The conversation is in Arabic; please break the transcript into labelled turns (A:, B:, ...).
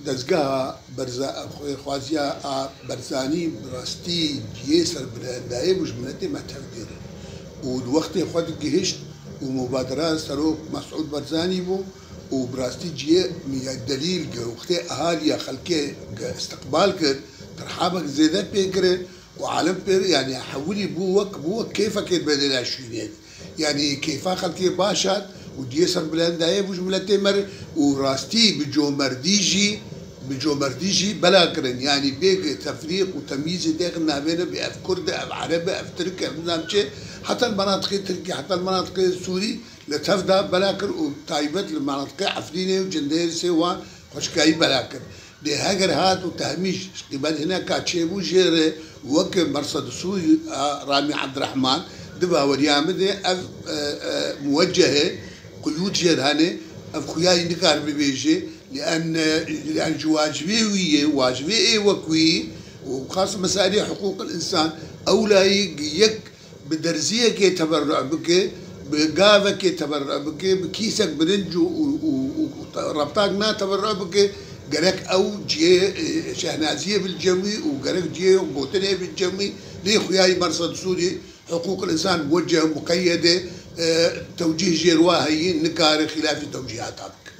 A: دەستگا خوازیە بەرزانی بڕاستی جێسەر برایندایە بژمنەتی مەتەودێر و وەختی خۆت گەهشت و مبادرە سەرۆک مەسعود بەرزانی بوو و بڕاستی جێ دلیل وەختی ئەهالیە خەڵکێ استقبال کرد ترحابك زيادات بيكره وعالم يعني حولي بو كيف كيف بدل شوينات يعني كيف خلكي باشات وديسر بلنداي بوج ملتمر وراستي بجو مرديجي بلا كرن يعني بيك تفريق وتمييز داخلنا بين بأف كرد أف عربي أف تركي أف نامشي حتى المناطق التركي حتى المناطق السوري لتفدا بلاكر وتايبت المناطق عفريني وجندير سوا خشكاي بلاكر دي هاجر هات وتهميش قبل هناك كاتشيبو جيري وك مرصد سوري رامي عبد الرحمن دبا وريامد موجهه قيود جيراني اف خياي نكار ببيجي لان واجبي واجبي وكوي وخاصه مسائل حقوق الانسان اولاي يك بدرزيه كي تبرع بك بقافه كي تبرع بك بكيسك برنجو وربطاك ما تبرع بك قالك او جي شهنازيه بالجوي وقالك جي بوتنيه بالجوي ليه خوياي مرصد سوري حقوق الانسان موجهه مقيده توجيه جيرواهي نكاري خلاف توجيهاتك.